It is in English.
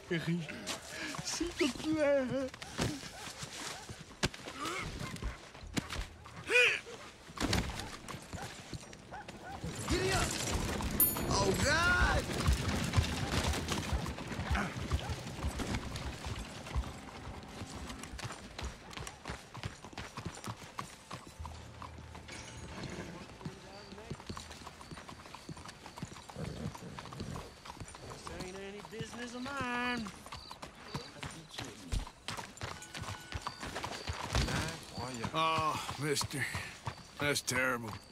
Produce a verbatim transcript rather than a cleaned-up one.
chérie. S'il te plaît. Giddy up! Oh, God! This ain't any business of mine. Oh, mister. That's terrible.